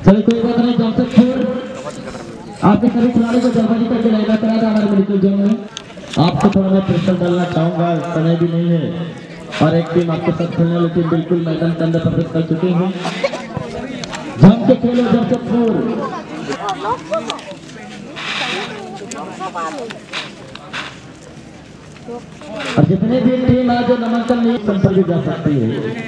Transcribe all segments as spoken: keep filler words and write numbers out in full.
चलिए कोई बात नहीं, जमशेदपुर आपके सभी खिलाड़ी को जल्दी करके लाइना करा था हमारे मेडिकल जोन में। आपको थोड़ा मैं प्रेशर डालना चाहूंगा, समय भी नहीं है और एक टीम आपके साथ खेलने वाली टीम बिल्कुल मैदान के अंदर प्रवेश कर चुकी है। जम के खेलो जमशेदपुर। और जितने भी टीम आज नामांकन नहीं संपर्क जा सकती है।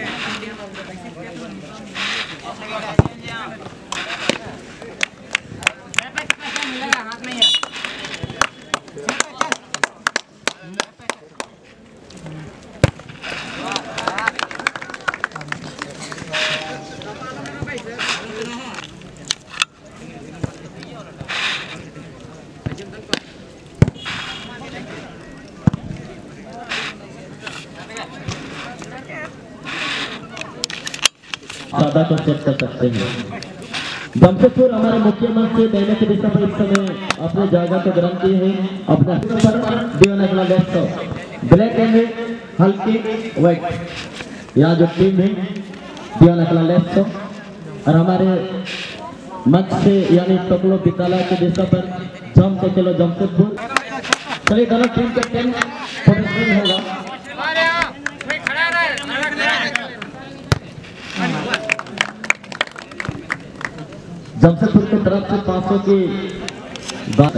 ज्यादा को चेक कर सकते हैं। जमशेदपुर हमारे मुख्यमंत्री देने के दिशा पर इस समय अपने जगह को ग्रहण किए हैं। अपने ब्लैक एंड हल्की व्हाइट यहाँ जो टीम है दिवाना लेफ्ट और हमारे मंच से यानी टोकलो विद्यालय के दिशा पर जम के खेलो जमशेदपुर। चलिए दोनों टीम के टीम होगा। जमशेदपुर की तरफ से पाँच सौ की बात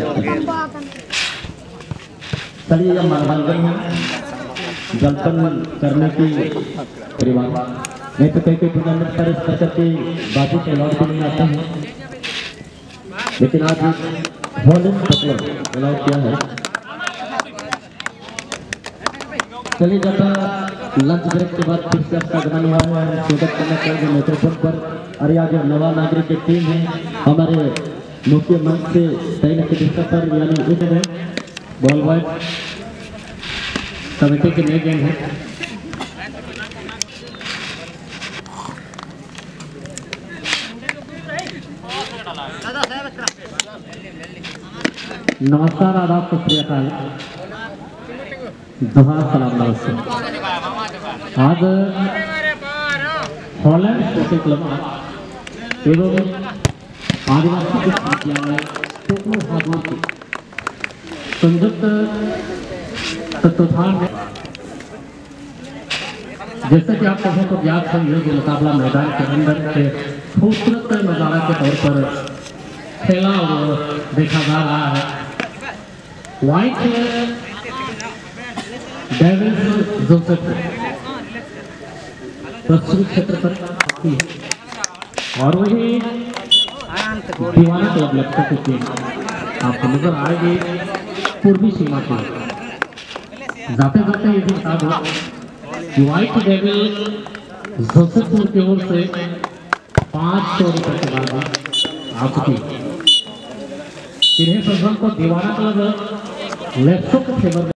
चलिए यह मनोरंजन है जलपन करने की परिवार नहीं तो कई कई टूर्नामेंट पर इस तरह की बातों के अलाउड भी नहीं आते हैं, लेकिन आज अलाउड किया है। चलिए जब लंच ब्रेक के बाद फिर से आपका आगमन हुआ है, स्वागत करना चाहिए नेतृत्व पर। और यहाँ जो नवा नागरिक की टीम है हमारे मुख्य मंच से तैन के दिशा पर यानी इसमें बॉल बॉय कमेटी के नए गेम है। नमस्कार आदाब सत श्री अकाल दुआ सलाम नमस्ते। आज हॉलैंड स्पोर्टिंग क्लब एवं आदिवासी विश्वविद्यालय टोकलो हादोर के संयुक्त तत्वाधान में जैसे कि आप सभी को ज्ञात है ये मुकाबला मैदान के अंदर के खूबसूरत नजारा के तौर पर खेला और देखा जा रहा है। व्हाइट डेविल्स जोसेफ पश्चिमी क्षेत्र पर आती है और वही दीवाना क्लब लगता है कि आपको नजर आएगी पूर्वी सीमा पर। जाते जाते ये भी बता दो कि व्हाइट डेविल जोसेफपुर की ओर से पाँच सौ रुपये के बाद आ चुकी। इन्हें सज्जन को दीवाना क्लब लेफ्टों के फेवर